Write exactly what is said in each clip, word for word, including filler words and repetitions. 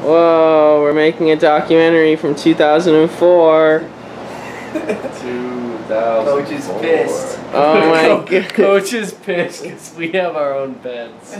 Whoa, we're making a documentary from two thousand four. two thousand four. Coach is pissed. Oh my god. Coach is pissed because we have our own beds.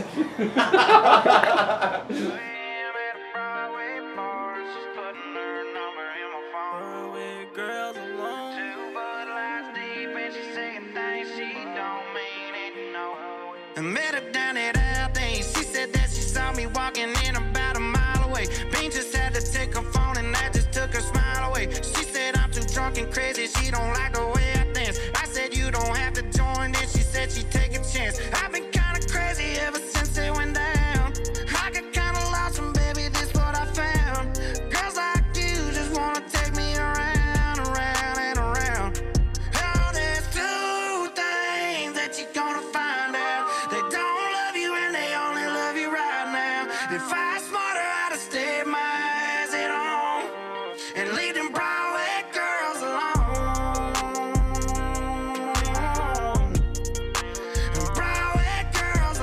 I met her down at Aldi. She said that she saw me walking in about a mile away. Bean just had to take her phone and that just took her smile away. She said I'm too drunk and crazy, she don't like the way I dance. I said you don't have to join, then she said she'd take a chance. I've been kinda crazy ever since it went down. I got kinda lost and baby, this what I found. Girls like you just wanna take me around, around and around. Oh, there's two things that you're gonna find out. They don't love you and they only love you right now. If I was smarter, I'd have stayed my eyes at home and leave them Broadway girls alone. Broadway girls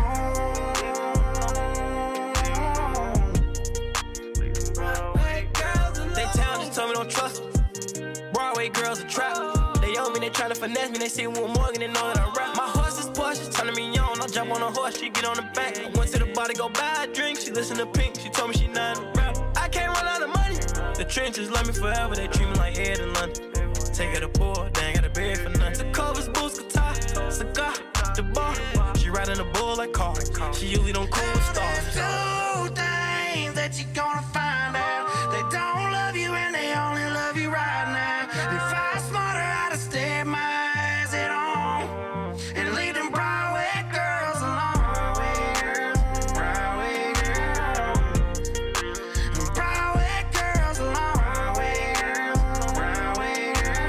alone. Broadway girls alone. They town just told me don't trust them. Broadway girls a trap. They owe me, they tryna finesse me. They see one Morgan, they know that I rap. My horse is Porsche, turning me on. I jump on a horse, she get on the back. I went to the bar to go buy a drink. She listen to Pink, she told me she not a rap. I can't run out of money. The trenches love me forever. They treat me like Ed in London. Take her to poor, they ain't got a bed for nothing. The covers, boots, guitar, cigar, the bar. She riding a bull like car. She usually don't cool with stars. Two things that you're gonna find out. They don't love you and they only love you right now. If I was smarter, I'd have stayed my eyes at home and leave them Broadway girls alone. Broadway girls, Broadway girls alone. Broadway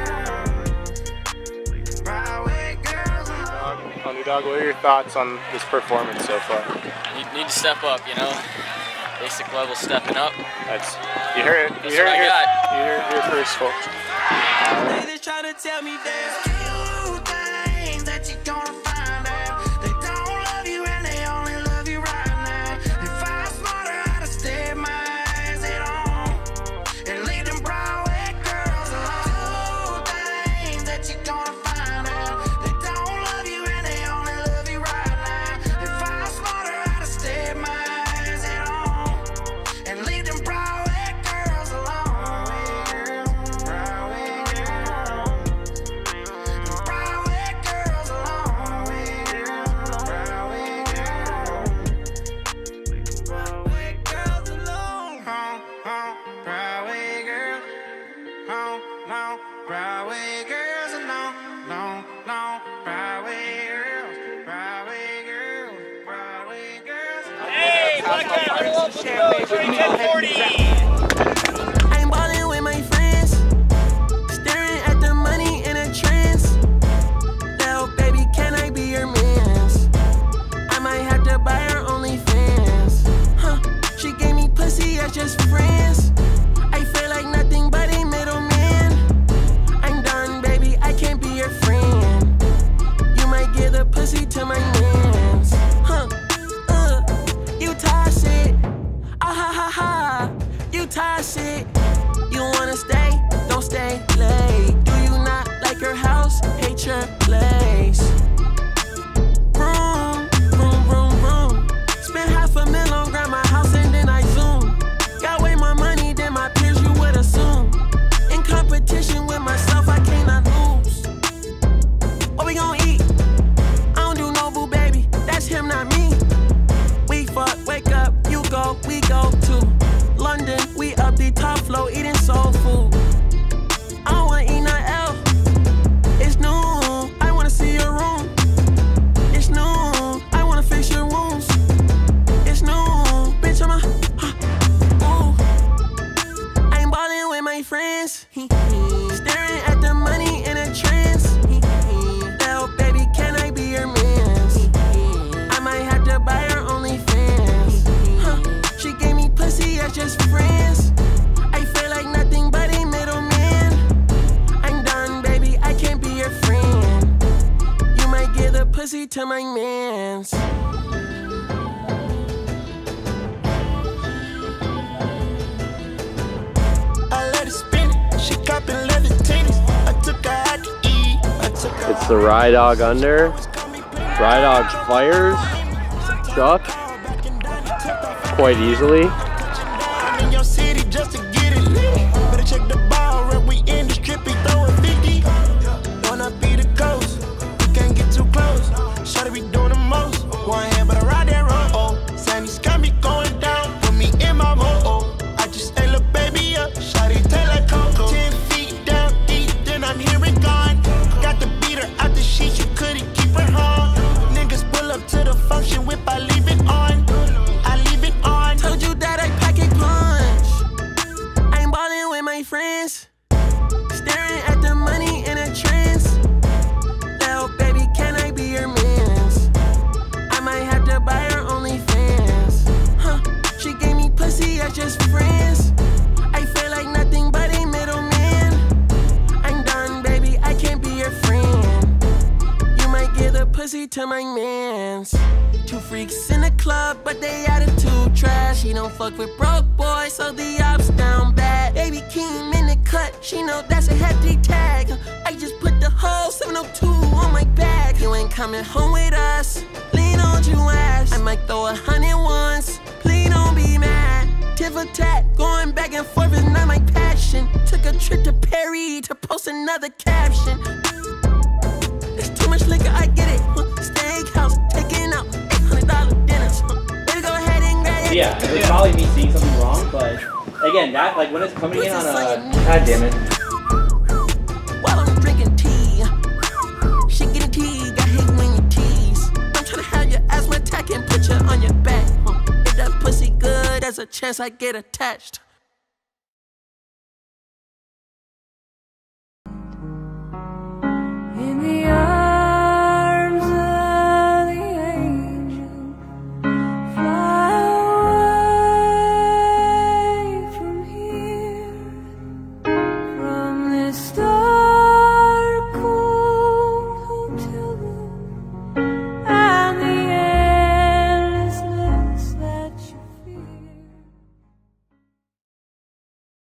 girls, Broadway girls alone. Underdog, what are your thoughts on this performance so far? You need to step up, you know? Basic level stepping up. That's, you hear it. You That's hear what it I here. got. You hear it here first, folks. They just tryna tell me that. Two things that you're gonna find out. They don't love you and they only love you right now. If I was smarter, I'd have stayed my eyes at home and leave them Broadway girls alone. Two things that you're gonna find out. They don't love you and they only love you right now. If I was smarter, I'd have stayed my eyes at home and leave them Broadway girls alone. Broadway girls. Broadway girls alone. Broadway girls. Broadway girls alone. Home, home, Broadway girls. Home, home, Broadway girls alone. Long, long, Broadway girls. Broadway girls. Broadway girls. Hey, Blackcat, ten forty. I'm ballin' with my friends, staring at the money in a trance. Little baby, can I be your mans? I might have to buy her OnlyFans. Huh? She gave me pussy as just friends. I feel like nothing but a middleman. I'm done, baby, I can't be your friend. You might give the pussy to my mans. Huh? Uh, you toss it. Ah ha ha ha. Gets the Rye Dog under. Rye Dog fires. Chuck. Quite easily. In your city just to get it lit. Better check the ball, right? We in the strip, he throwing fifty. Wanna be the ghost, you can't get too close. Shawty be doing the most. One hand, but I ride that road. Oh, Sandy's got me going down. Put me in my mode. Oh, I just ate little baby up. Shawty tail like Coco. Ten feet down deep, then I'm here and gone. Got the beater out the sheets, you couldn't keep her home. Niggas pull up to the function, whip, I leave it on. I leave it on. Told you that I pack a punch. I'm ballin' with my friends, staring at the money in a trance. Little baby, can I be your mans? I might have to buy her OnlyFans. Huh? She gave me pussy as just friends. I feel like nothing but a middleman. I'm done, baby, I can't be your friend. You might give the pussy to my mans. Two freaks in the club, but they attitude trash. She don't fuck with broke boys, so the ops down bad. Baby came in the cut, she know that's a hefty tag. I just put the whole seven oh two on my back. You ain't coming home with us, lean on your ass. I might throw a hundred once, please don't be mad. Tit for tat, going back and forth is not my passion. Took a trip to Perry to post another caption. It's too much liquor, I get it. Steakhouse, taking out eight hundred dollar dinners. Better go ahead and grab it. Yeah, it was probably me seeing something wrong, but again, that like when it's coming in on a, god damn it. While I'm drinking tea, she getting tea, got hate when you tease. I'm trying to have your asthma attack and put you on your back. If that pussy good, there's a chance I get attached.